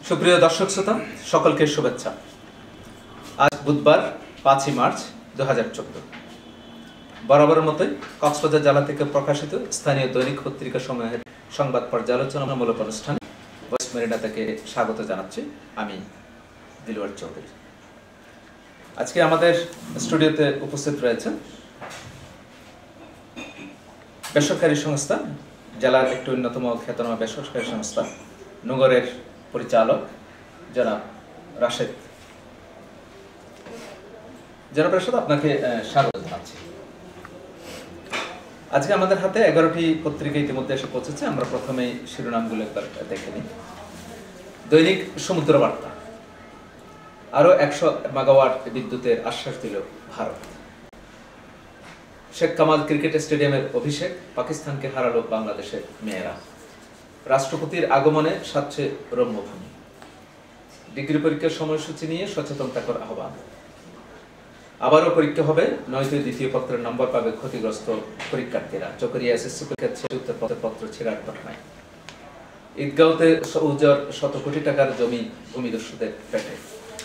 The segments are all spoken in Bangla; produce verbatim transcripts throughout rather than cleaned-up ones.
সুপ্রিয় দর্শক শ্রোতা, সকলকে শুভেচ্ছা। আজ বুধবার পাঁচই মার্চ দু হাজার চোদ্দ। বরাবরের মতোই কক্সবাজার জেলা থেকে প্রকাশিত স্থানীয় দৈনিক পত্রিকা সমূহের সংবাদ পর্যালোচনামূলক অনুষ্ঠানে ভয়েস মেরিনা থেকে স্বাগত জানাচ্ছি। আমি দিলওয়ার চৌধুরী। আজকে আমাদের স্টুডিওতে উপস্থিত রয়েছেন বেসরকারি সংস্থা, জেলার একটি অন্যতম খ্যাতনামা বেসরকারি সংস্থা নগরের পরিচালক জনাব রাশেদ। জনাব রাশেদ, আপনাকে স্বাগত জানাচ্ছি। আজকে আমাদের হাতে এগারোটি পত্রিকা ইতিমধ্যে এসে পৌঁছেছে। আমরা প্রথমেই শিরোনামগুলো একবার দেখে নিই। দৈনিক সমুদ্র বার্তা, আরো একশো মেগাওয়াট বিদ্যুতের আশ্বাস দিল ভারত। শেখ কামাল ক্রিকেট স্টেডিয়ামের অভিষেক, পাকিস্তানকে হারালো বাংলাদেশের মেয়েরা। রাষ্ট্রপতির আগমনে সাজছে রম্যভূমি। ডিগ্রি পরীক্ষার সময়সূচি নিয়ে সচেতন থাকার আহ্বান। আবারও পরীক্ষা হবে, নয়তো দ্বিতীয় পত্রের নম্বর পাবে ক্ষতিগ্রস্ত পরীক্ষার্থীরা। চকরিয়া এসএসসি পরীক্ষার উত্তর পত্র ছেড়ার ঘটনায়। ঈদগাঁওতে উজার শত কোটি টাকার জমি ভূমিদস্যুদের পেটে।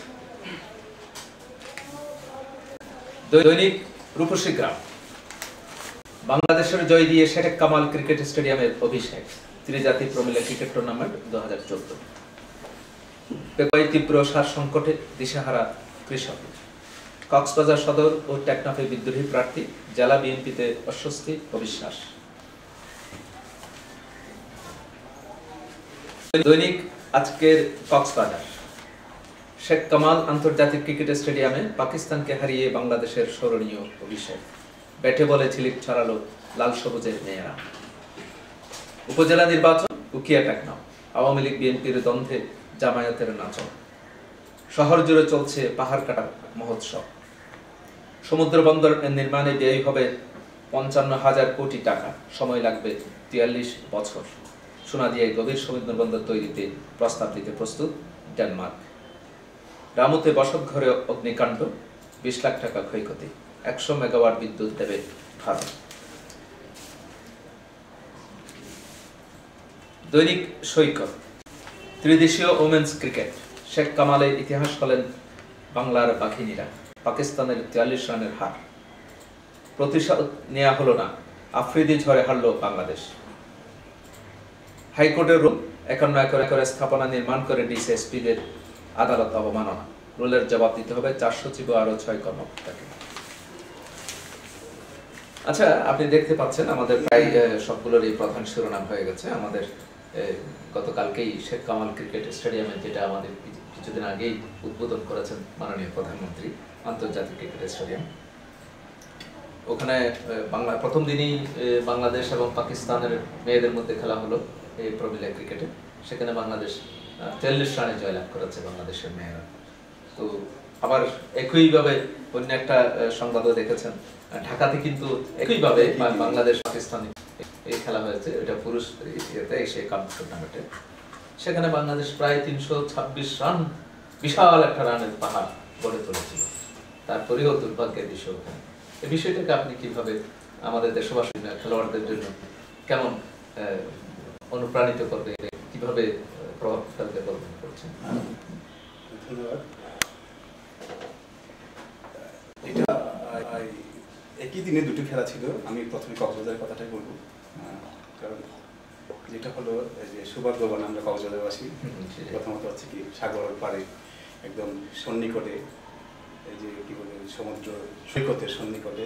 দৈনিক রূপসী গ্রাম, বাংলাদেশের জয় দিয়ে শেখ কামাল ক্রিকেট স্টেডিয়ামের অভিষেক। ত্রিজাতি প্রমিলা ক্রিকেট টুর্নামেন্ট দু হাজার চোদ্দ। পেপাই তীব্র সার সংকটে দিশাহারা কৃষক। কক্সবাজার সদর ও টেকনাফে বিদ্রোহী প্রার্থী, জেলা বিএনপিতে অস্বস্তি অবিশ্বাস। দৈনিক আজকের কক্সবাজার, শেখ কামাল আন্তর্জাতিক ক্রিকেট স্টেডিয়ামে পাকিস্তানকে হারিয়ে বাংলাদেশের স্মরণীয় অভিষেক। ব্যাটে বলে ঝিলিক ছড়ালো লাল সবুজের মেয়েরা। উপজেলা নির্বাচন, উকিয়া টেকনাফ, আওয়ামী লীগ বিএনপির দ্বন্দ্বে জামায়াতের নাচন। শহর জুড়ে চলছে পাহাড় কাটা মহোৎসব। সমুদ্র বন্দর নির্মাণে ব্যয় হবে পঞ্চান্ন হাজার কোটি টাকা, সময় লাগবে তিয়াল্লিশ বছর। সোনাদিয়ায় গভীর সমুদ্র বন্দর তৈরিতে প্রস্তাব দিতে প্রস্তুত ডেনমার্ক। রামুতে বসতঘরে অগ্নিকাণ্ড, বিশ লাখ টাকা ক্ষয়ক্ষতি। একশো মেগাওয়াট বিদ্যুৎ দেবে ভারত। দৈনিক সৈকত, ত্রিদেশীয় ওমেন্স ক্রিকেট, শেখ কামালের ইতিহাস হলেন বাংলার বাঘিনীরা। পাকিস্তানের তিয়াল্লিশ রানের হার। প্রতিশোধ নেওয়া হলো না, আফ্রিদি ঝড়ে হারল বাংলাদেশ। হাইকোর্টের রুল, একান্ন একর একরে স্থাপনা নির্মাণ করে ডিসিএসপিদের আদালত অবমাননা। রুলের জবাব দিতে হবে চার সচিব ও আরো ছয় কর্মকর্তাকে। আচ্ছা, আপনি দেখতে পাচ্ছেন আমাদের প্রায় সবগুলোরই প্রধান শিরোনাম হয়ে গেছে। আমাদের গতকালকেই শেখ কামাল ক্রিকেট স্টেডিয়ামে, যেটা আমাদের কিছুদিন আগেই উদ্বোধন করেছেন মাননীয় প্রধানমন্ত্রী, আন্তর্জাতিক ক্রিকেট স্টেডিয়াম। ওখানে বাংলা প্রথম দিনই বাংলাদেশ এবং পাকিস্তানের মেয়েদের মধ্যে খেলা হলো এই প্রমিলা ক্রিকেটে। সেখানে বাংলাদেশ চল্লিশ রানে জয়লাভ করেছে বাংলাদেশের মেয়েরা। তো আবার একইভাবে অন্য একটা সংবাদও দেখেছেন, ঢাকাতে কিন্তু একইভাবে বাংলাদেশ পাকিস্তান এই খেলা হয়েছে, এটা পুরুষ ইয়েতে এশিয়া কাপ টুর্নামেন্টে। সেখানে বাংলাদেশ প্রায় তিনশো ছাব্বিশ রান, বিশাল একটা রানের পাহাড় গড়ে তুলেছিল। তারপরেও দুর্ভাগ্যের বিষয় ওখানে। এই বিষয়টাকে আপনি কিভাবে আমাদের দেশবাসী খেলোয়াড়দের জন্য কেমন অনুপ্রাণিত করবে, কিভাবে প্রভাব ফেলতে কল্পনা করছেন? ধন্যবাদ। এটা একই দিনে দুটো খেলা ছিল। আমি প্রথমে কক্সবাজারের কথাটাই বলবো, কারণ যেটা হলো যে সৌভাগ্যবান আমরা কক্সবাজারবাসী। প্রথমত হচ্ছে কি, সাগর পাড়ে একদম সন্নিকটে, এই যে কি বলে সমুদ্র সৈকতের সন্নিকটে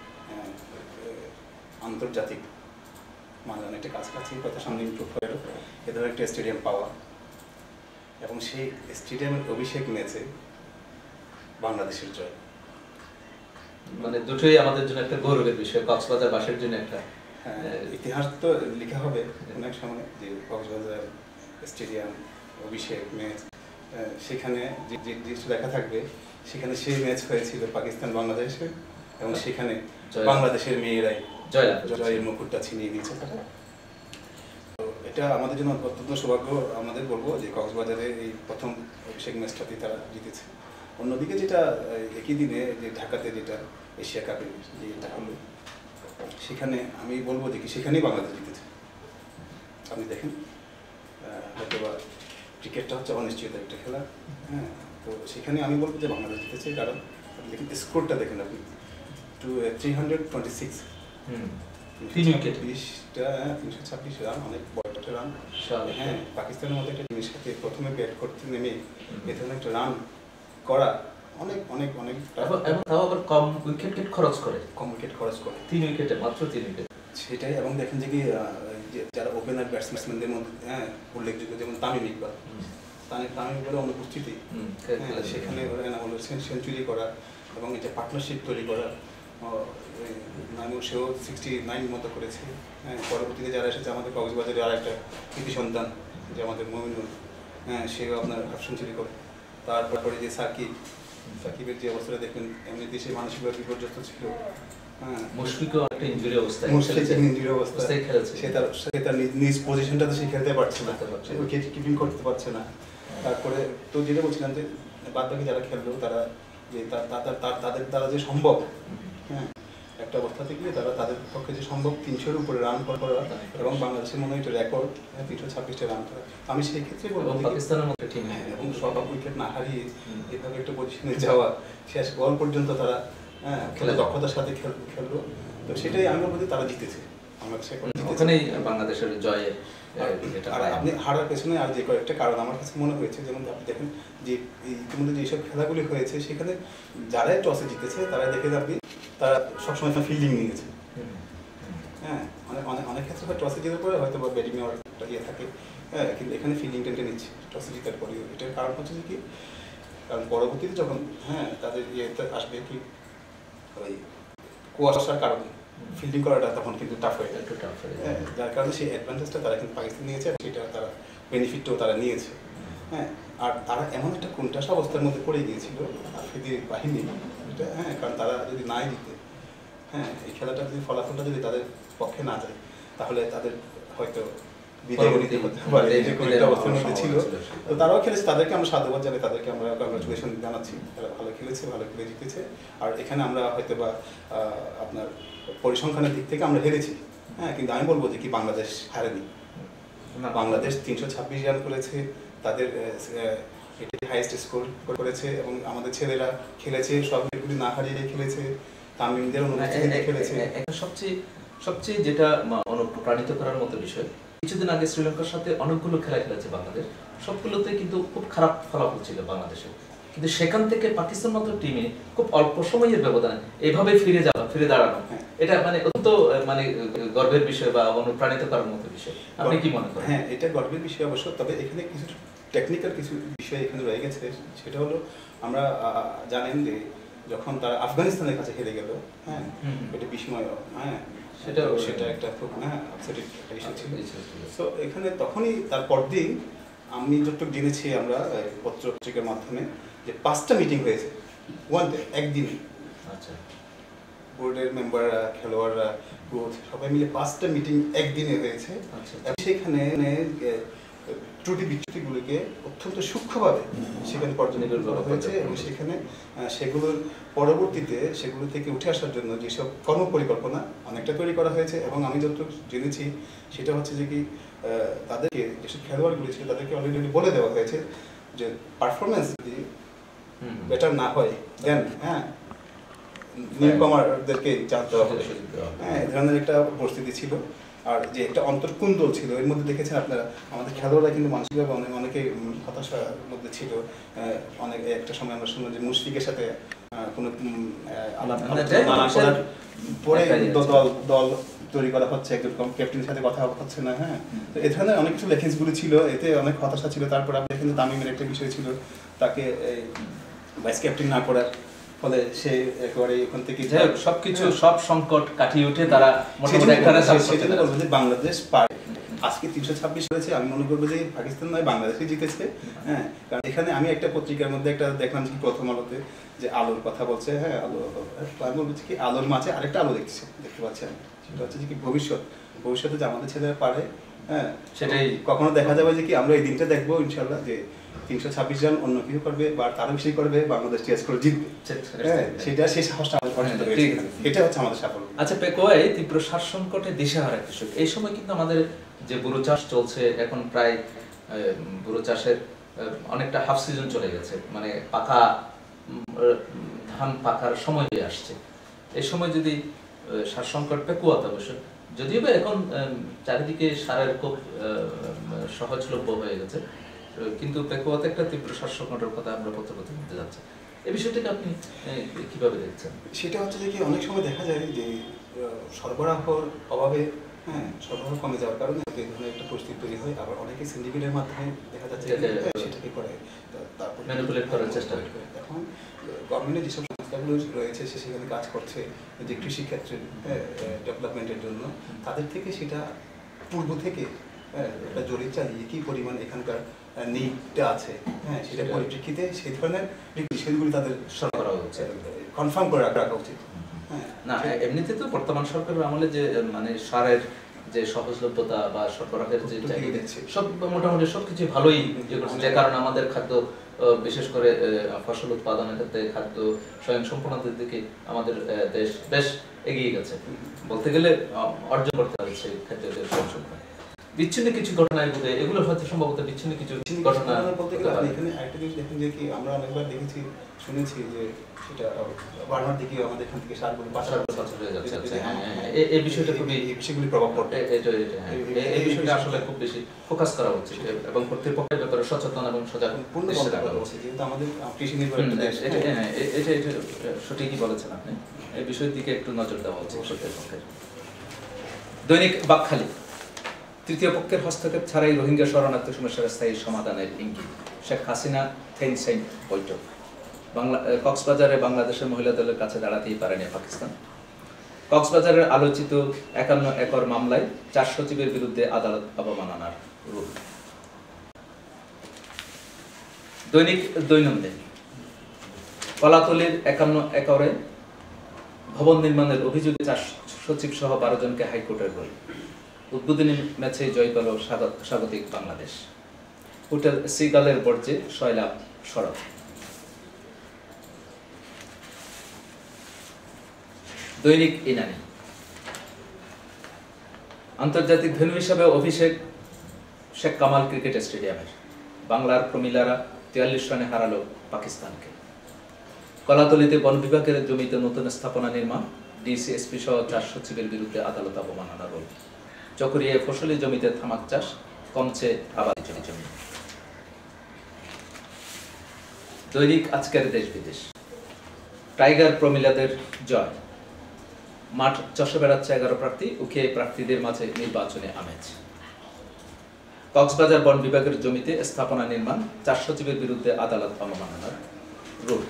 আন্তর্জাতিক মানে অনেকটা কাছাকাছি কথা সামনে ইম্প্রুভ হয়ে গেল এ ধরনের একটা স্টেডিয়াম পাওয়া, এবং সেই স্টেডিয়ামের অভিষেক ম্যাচে বাংলাদেশের জয়, মানে দুটোই আমাদের জন্য একটা গৌরবের বিষয়, কক্সবাজারবাসীর জন্য একটা ইতিহাস তো লেখা হবে অনেক সময়, যে কক্সবাজার স্টেডিয়াম অভিষেক ম্যাচ। সেখানে যে জিনিসটা দেখা থাকবে, সেখানে সেই ম্যাচ হয়েছিল পাকিস্তান বাংলাদেশে, এবং সেখানে বাংলাদেশের মেয়েরাই জয়ের মুকুটটা ছিনিয়ে নিয়েছে তারা। তো এটা আমাদের জন্য অত্যন্ত সৌভাগ্য। আমাদের বলবো যে কক্সবাজারে এই প্রথম অভিষেক ম্যাচটাতেই তারা জিতেছে। অন্যদিকে যেটা একই দিনে যে ঢাকাতে যেটা এশিয়া কাপে যেটা হলো, সেখানে আমি বলবো যে কি সেখানেই বাংলাদেশ জিতেছে। আপনি দেখেন হয়তো বা ক্রিকেটটা হচ্ছে অনিশ্চিত একটা খেলা, হ্যাঁ। তো সেখানে আমি বলবো যে বাংলাদেশ জিতেছে, কারণ দেখুন স্কোরটা দেখুন আপনি, two three hundred twenty six তিন উইকেট বিশটা, হ্যাঁ, তিনশো ছাব্বিশ রান, অনেক বড় একটা রান। বিশাল। হ্যাঁ, পাকিস্তানের মধ্যে একটা টিমের সাথে প্রথমে ব্যাট করতে নেমে এ ধরনের একটা রান করা অনেক অনেক অনেক এবং এবং তাও আবার কম উইকেট খরচ করে, কম উইকেট খরচ করে, তিন উইকেটে, মাত্র তিন উইকেট। সেটাই। এবং দেখেন যে কি আহ, যে যারা ওপেনার ব্যাটসম্যানদের মধ্যে, হ্যাঁ, উল্লেখযোগ্য যেমন তামিম ইকবাল, তামিম তামিম ইকবালের অনুপস্থিতি, হ্যাঁ, সেখানে ওরা এনামুল হোসেন সেঞ্চুরি করা এবং এটা পার্টনারশিপ তৈরি করা, নাইমুল সেও সিক্সটি নাইন মতো করেছে, হ্যাঁ। পরবর্তীতে যারা এসেছে আমাদের কক্সবাজারে আর একটা কৃতি সন্তান যে আমাদের মমিনুল, হ্যাঁ, সেও আপনার হাফ সেঞ্চুরি করে। তারপরে যে সাকিব, সাকিবের যে অবস্থাটা দেখবেন, এমনিতে সে মানসিকভাবে বিপর্যস্ত ছিল, হ্যাঁ। মুশফিকও একটা ইনজুরি অবস্থায়, মুশফিক ইনজুরি অবস্থায় খেলেছে, সে তার সে তার নিজ পজিশনটাতে সে খেলতে পারছে না, সে উইকেট কিপিং করতে পারছে না। তারপরে তো যেটা বলছিলাম যে বাদ বাকি যারা খেললো তারা যে তাদের দ্বারা যে সম্ভব, হ্যাঁ, একটা অবস্থা থেকে তারা তাদের পক্ষে যে সম্ভব তিনশোর উপরে রান করা, এবং বাংলাদেশের মনে হয় এটা রেকর্ড তিনশো ছাব্বিশটা রান করা। আমি সেই ক্ষেত্রে বলবো পাকিস্তানের মতো টিম, হ্যাঁ, এবং সব উইকেট না হারিয়ে এভাবে একটা পজিশনে যাওয়া, শেষ বল পর্যন্ত তারা, হ্যাঁ, খেলে দক্ষতার সাথে খেললো। তো সেটাই আমি বলবো যে তারা জিতেছে, ওখানেই বাংলাদেশের জয়ে। আর আপনি হারার পেছনে আর যে কয়েকটা কারণ আমার কাছে মনে হয়েছে, যেমন আপনি দেখেন যে ইতিমধ্যে যেসব খেলাগুলি হয়েছে সেখানে যারাই টসে জিতেছে তারা দেখে আপনি তারা সবসময় ফিল্ডিং নিয়েছে, হ্যাঁ। অনেক অনেক অনেক ক্ষেত্রে টসে জেতার পরে হয়তো বা ব্যাটিং নেওয়ার একটা ইয়ে থাকে, হ্যাঁ, কিন্তু এখানে ফিল্ডিং টেনটা নিচ্ছে টসে জেতার পরে। এটার কারণ হচ্ছে যে কি, কারণ পরবর্তীতে যখন, হ্যাঁ, তাদের ইয়েতে আসবে কি ওই কুয়াশার কারণে ফিল্ডিং করাটা তখন কিন্তু টাফ হয়ে যায়, হ্যাঁ, যার কারণে সেই অ্যাডভান্টেজটা তারা কিন্তু পাকিস্তান নিয়েছে, সেটা তারা বেনিফিটটাও তারা নিয়েছে, হ্যাঁ। আর তারা এমন একটা কোণঠাসা অবস্থার মধ্যে পড়ে গিয়েছিল আফ্রিদির বাহিনী, এটা, হ্যাঁ, কারণ তারা যদি নাই জিতে, হ্যাঁ, এই খেলাটা যদি ফলাফলটা যদি তাদের পক্ষে না যায় তাহলে তাদের হয়তো বিদায় নিতে হতে পারে, এরকম একটা অবস্থার মধ্যে ছিল। তো তারাও খেলেছে, তাদেরকে আমরা সাধুবাদ জানাই, তাদেরকে আমরা কংগ্রাচুলেশন জানাচ্ছি, তারা ভালো খেলেছে, ভালো খেলে জিতেছে। আর এখানে আমরা হয়তো বা আপনার পরিসংখ্যানের দিক থেকে আমরা হেরেছি, হ্যাঁ, কিন্তু আমি বলবো যে কি বাংলাদেশ হারেনি, বাংলাদেশ তিনশো ছাব্বিশ রান করেছে, তাদের এটাই হাইয়েস্ট স্কোর করেছে, এবং আমাদের ছেলেরা খেলেছে, সব গুলি না হারিয়ে খেলেছে, তামিমদের অনুপস্থিতিতে খেলেছে। সবচেয়ে সবচেয়ে যেটা অনুপ্রাণিত করার মতো বিষয়, কিছুদিন আগে শ্রীলঙ্কার সাথে অনেকগুলো খেলা খেলেছে বাংলাদেশ, সবগুলোতে কিন্তু খুব খারাপ ফলাফল ছিল বাংলাদেশের, কিন্তু সেখান থেকে পাকিস্তান মতো টিমে খুব অল্প সময়ের ব্যবধানে এভাবে ফিরে যাওয়া, ফিরে দাঁড়ানো, এটা মানে অত্যন্ত মানে গর্বের বিষয় বা অনুপ্রাণিত করার মতো বিষয়। আপনি কি মনে করেন? হ্যাঁ, এটা গর্বের বিষয় অবশ্য, তবে এখানে কিছু টেকনিক্যাল কিছু বিষয় এখানে রয়ে গেছে। সেটা হলো, আমরা জানেন যে যখন তারা আফগানিস্তানের কাছে হেরে গেল, হ্যাঁ, এটা বিস্ময়, হ্যাঁ, সেটা সেটা একটা খুব, হ্যাঁ, আপসেটিং একটা ইস্যু ছিল। সো এখানে তখনই তারপর দিন আমি যতটুকু জেনেছি আমরা পত্র পত্রিকার মাধ্যমে যে পাঁচটা মিটিং হয়েছে ওয়ান ডে, একদিনে, আচ্ছা, বোর্ডের মেম্বাররা, খেলোয়াড়রা, কোচ সবাই মিলে পাঁচটা মিটিং একদিনে হয়েছে। সেখানে ত্রুটি বিচ্যুতিগুলিকে অত্যন্ত সূক্ষ্মভাবে সেখানে পর্যবেক্ষণ করা হয়েছে, এবং সেখানে সেগুলোর পরবর্তীতে সেগুলো থেকে উঠে আসার জন্য যেসব কর্মপরিকল্পনা অনেকটা তৈরি করা হয়েছে। এবং আমি যতটুকু জেনেছি সেটা হচ্ছে যে কি তাদেরকে যেসব খেলোয়াড়গুলি ছিল তাদেরকে অলরেডি বলে দেওয়া হয়েছে যে পারফরমেন্স যদি বেটার না হয় দেন, হ্যাঁ, নিউকমারদেরকে জানতে হবে, হ্যাঁ, এই ধরনের একটা পরিস্থিতি ছিল। আর যে একটা অন্তর্কুন্দল ছিল এর মধ্যে দেখেছেন আপনারা, আমাদের খেলোয়াড়রা কিন্তু মানসিকভাবে অনেক অনেকে হতাশার মধ্যে ছিল। অনেক একটা সময় আমরা শুনলাম যে মুশফিকের সাথে কোনো আলাপ না করার পরে দল দল তৈরি করা হচ্ছে, একজন ক্যাপ্টেনের সাথে কথা হচ্ছে না, হ্যাঁ। তো এই ধরনের অনেক কিছু লেখেন্সগুলো ছিল, এতে অনেক হতাশা ছিল। তারপর আপনি কিন্তু তামিমের একটা বিষয় ছিল, তাকে ভাইস ক্যাপ্টেন না করার ফলে সে একেবারে ওখান থেকে সবকিছু সব সংকট কাটিয়ে উঠে তারা বাংলাদেশ পারে। আজকে তিনশো ছাব্বিশ হয়েছে, আমি মনে করবো যে পাকিস্তান নয় বাংলাদেশই জিতেছে, হ্যাঁ। কারণ এখানে আমি একটা পত্রিকার মধ্যে একটা দেখলাম কি প্রথম আলোতে যে আলোর কথা বলছে, হ্যাঁ, আলো, আমি বলছি কি আলোর মাঝে আরেকটা আলো দেখছে দেখতে পাচ্ছেন, সেটা হচ্ছে যে কি ভবিষ্যৎ, ভবিষ্যতে যে আমাদের ছেলেরা পারে, হ্যাঁ, সেটাই কখনো দেখা যাবে যে কি আমরা এই দিনটা দেখবো ইনশাল্লাহ যে তিনশো ছাব্বিশ জন অন্য কিছু করবে বা তারা বেশি করবে, বাংলাদেশ টেস্ট করে জিতবে, সেটা সেই সাহসটা আমাদের পছন্দ হয়েছে, এটা হচ্ছে আমাদের সাফল্য। আচ্ছা, পেকোয়াই তীব্র শ্বাস সংকটে দিশেহারা কৃষক, এই সময় কিন্তু আমাদের যে গরু চাষ চলছে এখন প্রায় বুড়ো চাষের অনেকটা হাফ সিজন চলে গেছে, মানে পাকা ধান পাকার সময় হয়ে আসছে। এই সময় যদি সার সংকট পেকুয়াতে অবশ্য, যদিও বা এখন চারিদিকে সারের খুব সহজলভ্য হয়ে গেছে, কিন্তু পেকুয়াতে একটা তীব্র সার সংকটের কথা আমরা পত্র পত্র বলতে যাচ্ছি। এই বিষয়টাকে আপনি কিভাবে দেখছেন? সেটা হচ্ছে যে কি অনেক সময় দেখা যায় যে সরবরাহর অভাবে, হ্যাঁ, সরবরাহ কমে যাওয়ার কারণে এই ধরনের একটা পরিস্থিতি তৈরি হয়। আবার অনেকে সিন্ডিকেটের মাধ্যমে দেখা যাচ্ছে সেটাকে করে, তারপর ম্যানিপুলেট করার চেষ্টা করে। এখন গভর্নমেন্টের যেসব সংস্থাগুলো রয়েছে সে সেখানে কাজ করছে যে কৃষিক্ষেত্রে ডেভেলপমেন্টের জন্য, তাদের থেকে সেটা পূর্ব থেকে একটা জরিপ চালিয়ে কী পরিমাণ এখানকার নিডটা আছে, হ্যাঁ, সেটা পরিপ্রেক্ষিতে সেই ধরনের সেগুলি তাদের সরবরাহ হচ্ছে কনফার্ম করে রাখা উচিত। না, এমনিতে তো বর্তমান সরকারের আমলে যে মানে সারের যে সহজলভ্যতা বা সরবরাহের যে চাহিদা সব মোটামুটি সবকিছু ভালোই ইয়ে করছে, যে কারণে আমাদের খাদ্য বিশেষ করে ফসল উৎপাদনের ক্ষেত্রে খাদ্য স্বয়ংসম্পূর্ণতার দিকে আমাদের দেশ বেশ এগিয়ে গেছে বলতে গেলে, অর্জন করতে হয়েছে খাদ্যের স্বয়ংসম্পূর্ণ। বিচ্ছিন্ন কিছু ঘটনায় বোধ হয় এগুলো হয়তো সম্ভবত বিচ্ছিন্ন কিছু ঘটনা বলতে গেলে এখানে আরেকটা জিনিস দেখেন যে কি আমরা অনেকবার দেখেছি শুনেছি যে সেটা বার্মার দিকে আমাদের এখান থেকে সারগুলো পাচার হয়ে যাচ্ছে। এই বিষয়টা খুবই এই বিষয়গুলি প্রভাব পড়ে, এই বিষয়টা আসলে খুব বেশি ফোকাস করা উচিত এবং কর্তৃপক্ষের ব্যাপারে সচেতন এবং সজাগ থাকা উচিত। কিন্তু আমাদের কৃষি নির্ভর এটা এটা এটা সঠিকই বলেছেন আপনি, এই বিষয়ের দিকে একটু নজর দেওয়া উচিত কর্তৃপক্ষের। দৈনিক বাকখালী, তৃতীয় পক্ষের হস্তক্ষেপ ছাড়াই রোহিঙ্গা শরণার্থী সমস্যার স্থায়ী সমাধানের ইঙ্গিত, শেখ হাসিনা থেইনসেইন বৈঠক। বাংলা কক্সবাজারে বাংলাদেশের মহিলা দলের কাছে দাঁড়াতেই পারেনি পাকিস্তান। কক্সবাজারের আলোচিত একান্ন একর মামলায় চার সচিবের বিরুদ্ধে আদালত অবমাননার রুল। দৈনিক দৈনন্দিন, কলাতলির একান্ন একরে ভবন নির্মাণের অভিযোগে চার সচিব সহ বারো জনকে হাইকোর্টের রুল। উদ্বোধনী ম্যাচে জয় পেল স্বাগতিক বাংলাদেশ। হোটেল সিগালের বর্জ্যে সয়লাভ সড়ক। দৈনিক ইনানি, আন্তর্জাতিক ভেন্যু হিসাবে অভিষেক শেখ কামাল ক্রিকেট স্টেডিয়ামের। বাংলার প্রমিলারা তিয়াল্লিশ রানে হারালো পাকিস্তানকে। কলাতলিতে বন বিভাগের জমিতে নতুন স্থাপনা নির্মাণ, ডিসিএসপি সহ চার সচিবের বিরুদ্ধে আদালত অবমাননার রোল। চকরিয়ায় ফসলি জমিতে তামাক চাষ, কমছে আবাদি জমি। দৈনিক আজকের দেশ বিদেশ, টাইগার প্রমিলাদের জয়। মাঠ চষে বেড়াচ্ছে এগারো প্রার্থী, উখিয়ায় প্রার্থীদের মাঝে নির্বাচনে আমেজ। কক্সবাজার বন বিভাগের জমিতে স্থাপনা নির্মাণ, চার সচিবের বিরুদ্ধে আদালত অবমাননার রুল।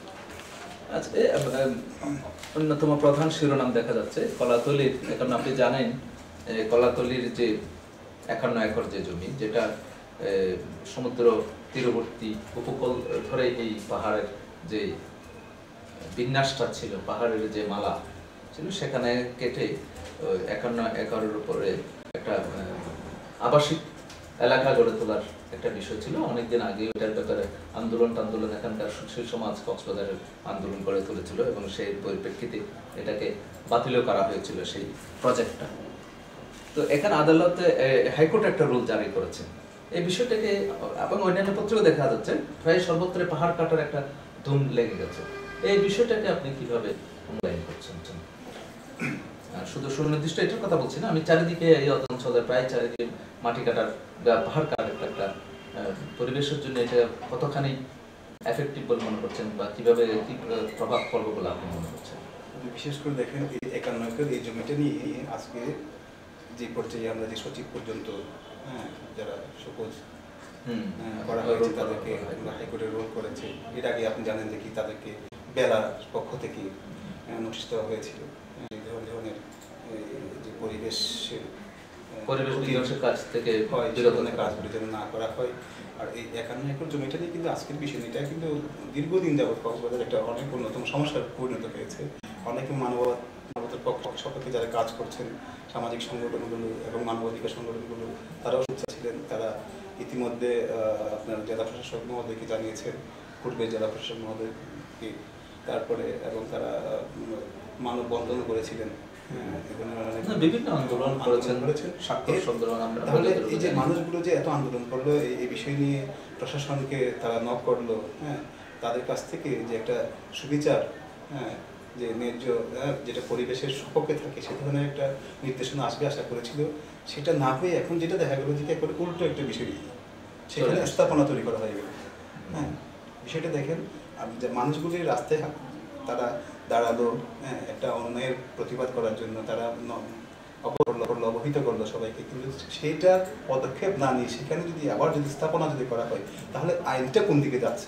অন্যতম প্রধান শিরোনাম দেখা যাচ্ছে কলাতলির, এখন আপনি জানেন কলাতলির যে একান্ন একর যে জমি, যেটা সমুদ্র তীরবর্তী উপকূল ধরে এই পাহাড়ের যে বিন্যাসটা ছিল, পাহাড়ের যে মালা ছিল, সেখানে কেটে একান্ন একরের উপরে একটা আবাসিক এলাকা গড়ে তোলার একটা বিষয় ছিল। অনেকদিন আগে ওটার ব্যাপারে আন্দোলন টান্দোলন এখানকার সুশীল সমাজ কক্সবাজারের আন্দোলন গড়ে তুলেছিল এবং সেই পরিপ্রেক্ষিতে এটাকে বাতিলও করা হয়েছিল সেই প্রজেক্টটা। তো এখানে আদালতে হাইকোর্ট একটা রুল জারি করেছে এই বিষয়টাকে, এবং অন্যান্য পত্রেও দেখা যাচ্ছে প্রায় সর্বত্র পাহাড় কাটার একটা ধুম লেগে গেছে। এই বিষয়টাকে আপনি কিভাবে মূল্যায়ন করছেন? শুধু সুনির্দিষ্ট এটার কথা বলছি না, আমি চারিদিকে এই অঞ্চলের প্রায় চারিদিকে মাটি কাটার পাহাড় কাটার একটা পরিবেশের জন্য এটা কতখানি এফেক্টিভ বলে মনে করছেন বা কিভাবে কি প্রভাব পড়বে বলে আপনি মনে করছেন? বিশেষ করে দেখেন এই একান্ন একর এই জমিটা নিয়ে আজকে যে পর্যায়ে আমরা যে সচিব পর্যন্ত, হ্যাঁ, যারা সপোজ করা হয়েছে তাদেরকে হাইকোর্টে রোল করেছে। এর আগে আপনি জানেন যে কি তাদেরকে বেলার পক্ষ থেকে নোটিশ দেওয়া হয়েছিল এই ধরনের যে পরিবেশের পরিবেশ বিধ্বংসের কাজ থেকে বিরোধনের কাজগুলি যেন না করা হয়। আর এই একান্ন একর জমিটা নিয়ে কিন্তু আজকের বিষয় এটা কিন্তু দীর্ঘদিন যাবৎ কক্সবাজার একটা অনেক অন্যতম সমস্যার পরিণত হয়েছে। অনেকে মানবতার পক্ষ সপক্ষে যারা কাজ করছেন, সামাজিক সংগঠনগুলো এবং মানবাধিকার সংগঠনগুলো, তারাও সোচ্চার ছিলেন। তারা ইতিমধ্যে আপনার জেলা প্রশাসক মহোদয়কে জানিয়েছেন, পূর্বের জেলা প্রশাসক মহোদয়কে, তারপরে এবং তারা মানববন্ধন করেছিলেন হ্যাঁ, এ ধরনের অনেক না, বিভিন্ন আন্দোলন করেছেন, স্বাক্ষর এর- আন্দোলন আমরা তাহলে আমাদের এই যে জানি। মানুষগুলো যে এত আন্দোলন করলো এই- এই বিষয় নিয়ে প্রশাসনকে তারা নক করলো, হ্যাঁ, তাদের কাছ থেকে যে একটা সুবিচার, হ্যাঁ, যে ন্যায্য, হ্যাঁ, যেটা পরিবেশের সপক্ষে থাকে সে ধরনের একটা নির্দেশনা আসবে আশা করেছিল, সেটা না হয়ে এখন যেটা দেখা গেলো যে একবারে উল্টো একটা বিষয়, সেখানে চলে আসছে। স্থাপনা তৈরি করা হয়ে গেল। হ্যাঁ, বিষয়টা দেখেন, আপনি যে মানুষগুলি রাস্তায় হা- তারা দাঁড়ালো, হ্যাঁ, একটা অন্যায়ের প্রতিবাদ করার জন্য, তারা ন- অবহেলা করলো, অবহিত করলো সবাইকে, কিন্তু সেইটার পদক্ষেপ না নিয়ে সেখানে যদি আবার যদি স্থাপনা যদি করা হয় তাহলে আইনটা কোন দিকে যাচ্ছে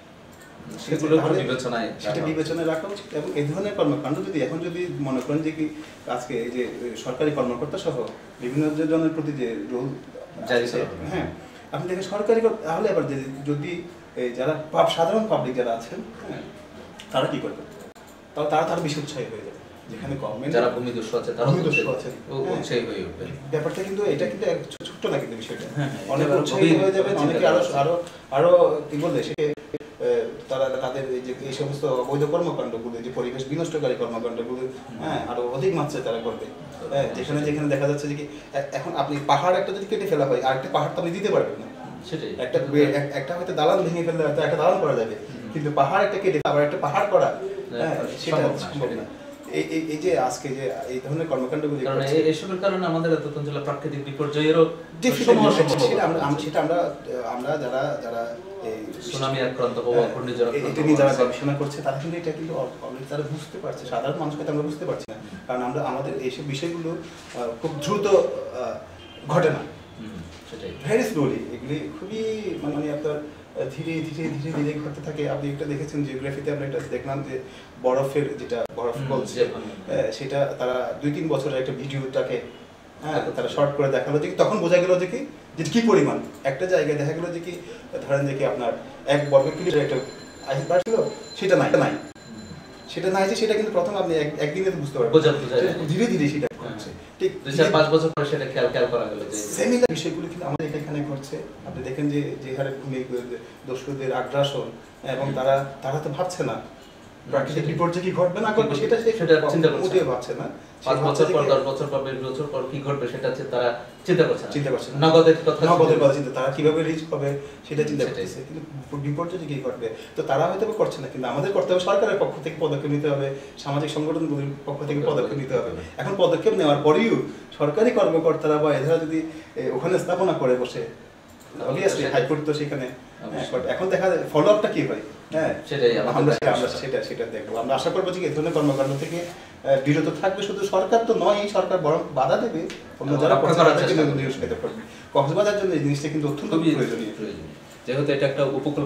সেগুলো তাহলে বিবেচনায় সেটা রাখা বিবেচনায় রাখা উচিত। এবং এই ধরনের কর্মকাণ্ড যদি এখন যদি মনে করেন যে কি আজকে এই যে সরকারি কর্মকর্তা সহ বিভিন্ন জনের প্রতি যে রোল জারি আছে, করা হবে। হ্যাঁ, আপনি দেখেন সরকারি কর- তাহলে আবার যদি যদি এই যারা পাব- সাধারণ পাবলিক যারা আছেন, হ্যাঁ, তারা কি করবে? তাহলে তারা তারা বেশি উৎসাহী হয়ে যাবে, যেখানে গভর্নমেন্ট যারা ভূমিদস্যু আছে তারা ভূমিদস্যু আছে, হ্যাঁ। উৎসাহী হয়ে উঠবে। ব্যাপারটা কিন্তু এটা কিন্তু এক ছো- ছোট্ট না কিন্তু বিষয়টা, হ্যাঁ, হ্যাঁ, অনেক এটা উৎসাহী গভীর হয়ে যাবেন, চিন্তা অনেকে করা আরো উচিত। আরো আরো কি বললে সে আহ, তারা তাদের এই যে এই সমস্ত অবৈধ কর্মকাণ্ডগুলো, যে পরিবেশ বিনষ্টকারী কর্মকাণ্ডগুলো, হ্যাঁ, আরো অধিক মাত্রায় তারা করবে। হ্যাঁ, যেখানে যেখানে দেখা যাচ্ছে যে কি এ- এখন আপনি পাহাড় একটা যদি কেটে ফেলা হয়, আরেকটা পাহাড় তো আপনি দিতে পারবেন না। সেটাই একটা বে- এক- একটা হয়তো দালান ভেঙে ফেললে হয়তো একটা দালান করা যাবে, কিন্তু পাহাড় একটা কেটে আবার একটা পাহাড় করা, হ্যাঁ, সেটা সম্ভব না, সম্ভব না। এই এই- এই যে আজকে যে এই ধরনের কর্মকাণ্ডগুলি কারণ করছে, এই- এসবের কারণে আমাদের এত অঞ্চলে প্রাকৃতিক বিপর্যয়েরও Definitely, সমূহ সেটা সম্ভাবনা আমরা আম- আছে। সেটা আমরা আমরা যারা যারা এই সুনামি আক্রান্ত প্রভাব, হ্যাঁ, ঘূর্ণিঝড় এ- আক্রান্ত এটা নিয়ে যারা প্রভাব আছে। গবেষণা করছে তারা কিন্তু এটা কিন্তু অলরেডি তারা বুঝতে পারছে, সাধারণ মানুষকে তো আমরা বুঝতে পারছি না, কারণ আমরা আমাদের এইসব বিষয়গুলো আহ, খুব দ্রুত আহ, ঘটে না, হুম, সেটাই ভেরি স্লোলি, এগুলি খুবই মানে মানে আপনার আহ, ধীরে ধীরে ধীরে ধীরে ঘটতে থাকে। আপনি একটা দেখেছেন জিওগ্রাফিতে, আমরা এটা দেখলাম যে বরফের যেটা বরফ হুম, বলছে, যে- আহ, সেটা তারা দুই তিন বছরের একটা ভিডিওটাকে, হ্যাঁ, তারা শর্ট করে দেখালো যে কি, তখন বোঝা গেল যে কি যে কি পরিমাণ একটা জায়গায় দেখা গেল যে কি ধরেন যে কি আপনার এক বর্গ কিলোমিটার একটা আইসবার্গ ছিল, সেটা নাই নাই সেটা নাই যে সেটা কিন্তু প্রথম আপনি এক- একদিনে তো বুঝতে পারবেন, বোঝা- বোঝা যায়। ধীরে ধীরে সেটা ঘটছে। ঠিক দুই চার পাঁচ বছর পরে সেটা খেয়াল খেয়াল করা গেল যে সেমিলার বিষয়গুলো কিন্তু আমাদের এখানে ঘটছে। আপনি দেখেন যে যে হারে ভূমি দস্যুদের আগ্রাসন, এবং তারা তারা তো ভাবছে না প্রাকৃতিক বিপর্যয় কি ঘটবে না ঘটবে, সেটা সে সেটা চিন্তা করছে মোটেও না। ভাবছে না। সে পাঁচ ভাবছে বছর যে পর কি- দশ বছর পর বিশ বছর পর কি ঘটবে সেটা হচ্ছে তারা চিন্তা করছে না। চিন্তা করছে না। নগদের কথা নগদের কথা চিন্তা, তারা কিভাবে রিচ হবে সেটা চিন্তা সেটাই। করতেছে, কিন্তু বিপর্যয় যে কি ঘটবে তো তারা হয়তো বা করছে না, কিন্তু আমাদের করতে হবে, সরকারের পক্ষ থেকে পদক্ষেপ নিতে হবে, সামাজিক সংগঠনগুলির পক্ষ থেকে পদক্ষেপ নিতে হবে। এখন পদক্ষেপ নেওয়ার পরেও সরকারি কর্মকর্তারা বা এরা যদি এ, ওখানে স্থাপনা করে বসে, অবভিয়াসলি হাইকোর্ট তো সেখানে, হ্যাঁ, but এখন দেখা যায় ফলো আপটা কি হয়, হ্যাঁ, সেটাই আমাদের আমরা দেখার আমরা বিষয়। সেটা সেটা দেখবো। আমরা আশা করবো যে এই ধরনের কর্মকাণ্ড থেকে আহ, বিরত থাকবে। শুধু সরকার তো নয়, এই সরকার বরং বাধা দেবে অন্য যারা রক্ষা করছে করার তাদেরকে চেষ্টা কিন্তু করবে। নিরুৎসাহিত করবে। কক্সবাজার জন্য এই জিনিসটা কিন্তু অত্যন্ত খুবই প্রয়োজনীয়। প্রয়োজনীয়। যেহেতু এটা একটা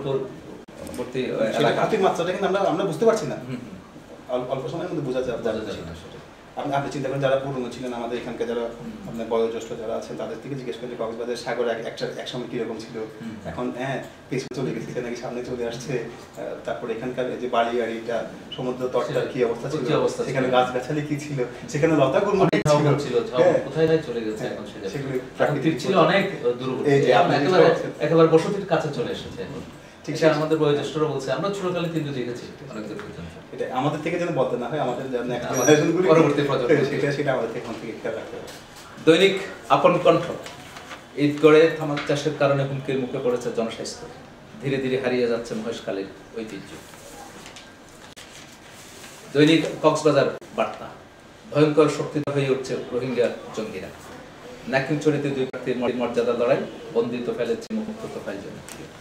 উপকূলবর্তী সেটা এলাকা, ক্ষতির মাত্রাটা কিন্তু আমরা আমরা বুঝতে পারছি না, হুম, হুম, অল্প অল্প সময়ের মধ্যে বোঝা যাবে। বোঝা যাবে না সেটা। আপনি আপনি চিন্তা করেন যারা পুরনো ছিলেন আমাদের এখানকার, যারা হুম। আপনার বয়োজ্যেষ্ঠ যারা আছেন, তাদের থেকে জিজ্ঞেস করলে কক্সবাজার সাগর এক একটা একসময় কিরকম ছিল, হুম। এখন হ্যাঁ পেছনে চলে গেছে, নাকি সামনে চলে আসছে। আহ, তারপরে এখানকার এই যে বালিয়াড়িটা, সমুদ্র তটটার কি অবস্থা ছিল, কি অবস্থা ছিল? সেখানে গাছগাছালি কি ছিল, সেখানে লতা গুল্ম অনেক ছিল, ঝাউ ছিল, ঝাউ হ্যাঁ, কোথায় নাই চলে গেছে হ্যাঁ, এখন সেটা। সেগুলো এখন প্রাকৃতিক তীর ছিল অনেক দূরবর্তী, এই যে এখন আপনি যেটা একেবারে বলছেন। একেবারে বসতির কাছে চলে এসেছে এখন। ঠিক ঠিক আছে। আমাদের বয়োজ্যেষ্ঠরা বলছে, আমরা ছোটকালে কিন্তু দেখেছি অনেক দূর পর্যন্ত। এটা আমাদের থেকে যেন বলতে না হয়, আমাদের যেন next আমাদের generation গুলি- পরবর্তী প্রজন্ম। সেটা সেটা আমাদের এখন থেকে খেয়াল রাখতে হবে। দৈনিক আপন কণ্ঠ, ঈদ গড়ে তামাক চাষের কারণে হুমকির মুখে পড়েছে জনস্বাস্থ্য, ধীরে ধীরে হারিয়ে যাচ্ছে মহেশখালীর ঐতিহ্য। দৈনিক কক্সবাজার বার্তা, ভয়ঙ্কর শক্তিতে হয়ে উঠছে রোহিঙ্গা জঙ্গিরা, নাকিমচড়িতে দুই প্রার্থীর মর্যাদা লড়াই, বন্দিত ফেলেছে মুক্ত তোফাইল জমি।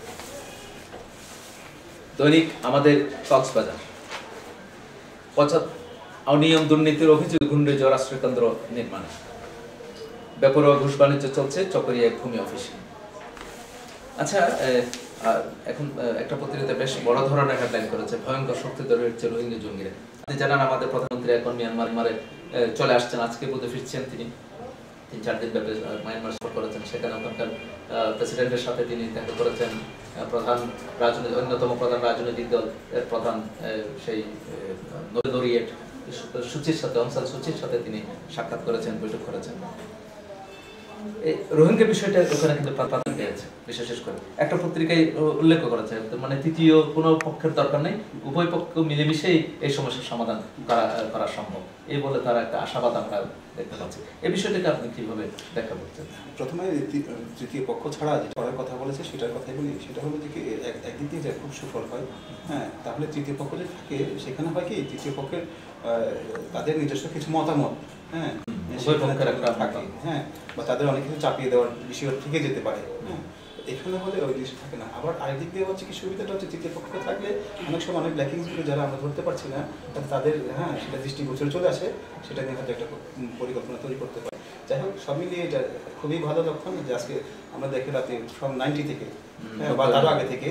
দৈনিক আমাদের কক্সবাজার, পঁচাত্তর অনিয়ম দুর্নীতির অভিযোগ ঘূর্ণিঝড় আশ্রয়কেন্দ্র নির্মাণ, বেপরোয়া ঘুষ বাণিজ্য চলছে চকরিয়া ভূমি অফিসে। আচ্ছা, আহ, এখন আহ, একটা পত্রিকাতে বেশ বড় ধরনের হেডলাইন করেছে, ভয়ঙ্কর শক্তি ধরে হচ্ছে রোহিঙ্গা জঙ্গিরা। আপনি জানান আমাদের প্রধানমন্ত্রী এখন মিয়ানমার মারে চলে আসছেন, আজকে বোধহয় ফিরছেন তিনি, তিন চার দিন ব্যাপী মায়ানমার সফর করেছেন। সেখানে ওখানকার প্রেসিডেন্টের সাথে তিনি দেখা করেছেন, আহ, প্রধান রাজনৈতিক অন্যতম প্রধান রাজনৈতিক দল এর প্রধান আহ, সেই নরিয়েট সুচির সাথে, অংসান সুচির সাথে তিনি সাক্ষাৎ করেছেন, বৈঠক করেছেন। এই রোহিঙ্গা বিষয়টা ওখানে কিন্তু প্রাধান্য পেয়েছে, বিশেষ করে একটা পত্রিকায় উল্লেখ করেছে, মানে তৃতীয় কোনো পক্ষের দরকার নেই, উভয় পক্ষ মিলেমিশেই এই সমস্যার সমাধান করা করা সম্ভব, এই বলে তারা একটা আশাবাদ আমরা দেখতে পাচ্ছি। এই বিষয়টাকে আপনি কিভাবে ব্যাখ্যা করছেন? প্রথমে তৃতীয় পক্ষ ছাড়া যে করার কথা বলেছে সেটার কথাই বলি, সেটা হলো যে কি একদিক দিয়ে যে খুব সুফল হয়, হ্যাঁ, তাহলে তৃতীয় পক্ষ যে থাকে সেখানে হয় কি তৃতীয় পক্ষের তাদের নিজস্ব কিছু মতামত, হ্যাঁ, থাকে, হ্যাঁ, বা তাদের অনেক কিছু চাপিয়ে দেওয়ার বিষয় থেকে যেতে পারে, হ্যাঁ, এখানে হলে ওই জিনিস থাকে না। আবার আরেকদিক দিয়ে হচ্ছে কি সুবিধাটা হচ্ছে তৃতীয় পক্ষ থাকলে অনেক সময় অনেক ল্যাকিংসগুলো যারা আমরা ধরতে পারছি না তাদের, হ্যাঁ, সেটা দৃষ্টিগোচরে চলে আসে, সেটা নিয়ে হয়তো একটা পরিকল্পনা তৈরি করতে পারে। যাই হোক, সব মিলিয়ে এটা খুবই ভালো লক্ষণ যে আজকে আমরা দেখে রাতে ফ্রম নাইনটি থেকে বা তারও আগে থেকে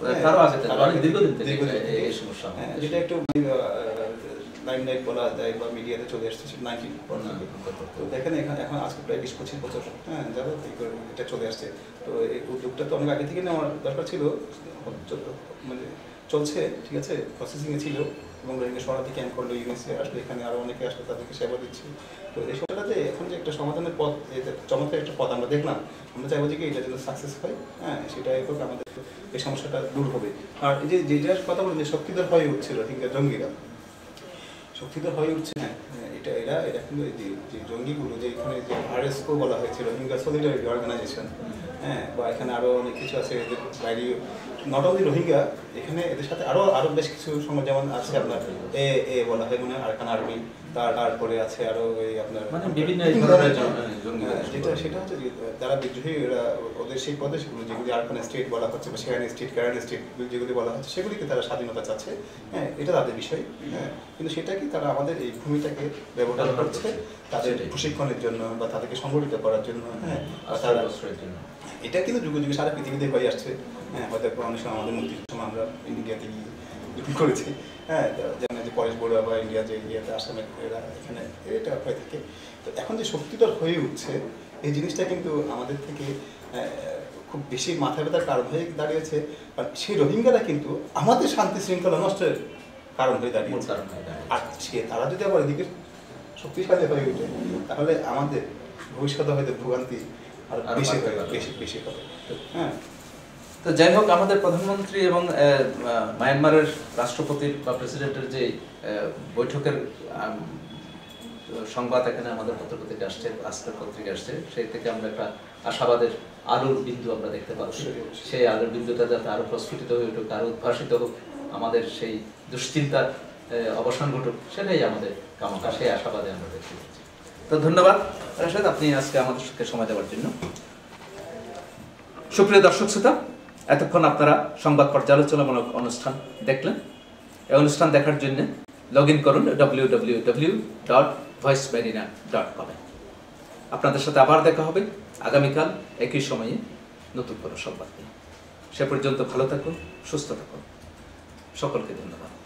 যেটা একটু লাইমলাইট বলা যায় বা মিডিয়াতে চলে আসছে নাইনটি তো দেখেন এখানে এখন আজকে প্রায় বিশ পঁচিশ বছর, হ্যাঁ, যারা এটা চলে আসছে। তো এই উদ্যোগটা তো অনেক আগে থেকে নেওয়ার দরকার ছিল, মানে চলছে, ঠিক আছে, প্রসেসিংয়ে ছিল, এবং রোহিঙ্গা শরণার্থী ক্যাম্প করলো, ইউএসএ আসলে এখানে আরও অনেকে আসলে তাদেরকে সেবা দিচ্ছে। তো এই সময়টাতে এখন যে একটা সমাধানের পথ, চমৎকার একটা পথ আমরা দেখলাম, আমরা চাইবো যে কি এটা যেন সাকসেস হয়, হ্যাঁ, সেটাই হোক, আমাদের এই সমস্যাটা দূর হবে। আর এই যে যেটার কথা বলে যে শক্তিধর হয়ে উঠছে রোহিঙ্গা জঙ্গিরা, শক্তিধর হয়ে উঠছে, হ্যাঁ, এটা এরা এরা কিন্তু যে জঙ্গিগুলো যে এখানে যে আরএসকো বলা হয়েছে, রোহিঙ্গা সলিডারিটি অর্গানাইজেশন, হ্যাঁ, বা এখানে আরও অনেক কিছু আছে এদের বাইরে, নট অনলি রোহিঙ্গা, এখানে এদের সাথে আরও আরও বেশ কিছু সময় যেমন আছে আপনার এ এ বলা হয় মানে আরকান আর্মি, তার তারপরে আছে আরও ওই আপনার বিভিন্ন যেটা সেটা হচ্ছে যারা বিদ্রোহী এরা ওদের সেই প্রদেশগুলো যেগুলি আরকান স্টেট বলা হচ্ছে বা শেয়ান স্টেট, কারেন্ট স্টেট যেগুলি বলা হচ্ছে সেগুলিকে তারা স্বাধীনতা চাচ্ছে, হ্যাঁ, এটা তাদের বিষয়, হ্যাঁ, কিন্তু সেটা কি তারা আমাদের এই ভূমিটাকে ব্যবহার করছে তাদের প্রশিক্ষণের জন্য বা তাদেরকে সংগঠিত করার জন্য, হ্যাঁ, তারা এটা কিন্তু যুগে যুগে সারা পৃথিবীতে হয়ে আসছে, হ্যাঁ, হয়তো অনেক সময় আমাদের মুক্তির সময় আমরা ইন্ডিয়াতে গিয়ে করেছি, হ্যাঁ, যেমন যে পরেশ বড়ুয়া বা ইন্ডিয়া যে ইন্ডিয়াতে আসামে এরা এখানে এটা হয়ে থাকে। তো এখন যে শক্তিধর হয়ে উঠছে এই জিনিসটা কিন্তু আমাদের থেকে খুব বেশি মাথা ব্যথার কারণ হয়ে দাঁড়িয়েছে, কারণ সেই রোহিঙ্গারা কিন্তু আমাদের শান্তি শৃঙ্খলা নষ্টের কারণ হয়ে দাঁড়িয়েছে। আর সে তারা যদি আবার এদিকে শক্তিশালী হয়ে ওঠে তাহলে আমাদের ভবিষ্যতে হয়তো ভোগান্তি আর বেশি হবে, বেশি বেশি হবে, হ্যাঁ। তো যাই হোক, আমাদের প্রধানমন্ত্রী এবং মায়ানমারের রাষ্ট্রপতির বা প্রেসিডেন্টের যে বৈঠকের সংবাদ এখানে আমাদের পত্রপত্রিকা আসছে, আজকের পত্রিকা আসছে, সেই থেকে আমরা একটা আশাবাদের আলোর বিন্দু আমরা দেখতে পাচ্ছি। সেই আলোর বিন্দুটা যাতে আরো প্রস্ফুটিত হয়ে উঠুক, আরো উদ্ভাসিত হোক, আমাদের সেই দুশ্চিন্তার অবসান ঘটুক, সেটাই আমাদের কামনা, সেই আশাবাদে আমরা দেখতে পাচ্ছি। তো ধন্যবাদ রাশেদ, আপনি আজকে আমাদের সাথে সময় দেওয়ার জন্য। সুপ্রিয় দর্শক শ্রোতা, এতক্ষণ আপনারা সংবাদ পর্যালোচনামূলক অনুষ্ঠান দেখলেন। এই অনুষ্ঠান দেখার জন্য লগ ইন করুন W W W dot voice Marina dot কমে। আপনাদের সাথে আবার দেখা হবে আগামীকাল একই সময়ে নতুন কোনো সংবাদ নিয়ে। সে পর্যন্ত ভালো থাকুন, সুস্থ থাকুন, সকলকে ধন্যবাদ।